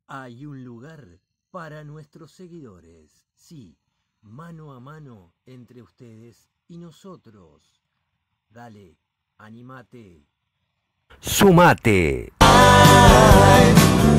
Hay un lugar para nuestros seguidores. Sí, mano a mano entre ustedes y nosotros. Dale, animate. ¡Sumate!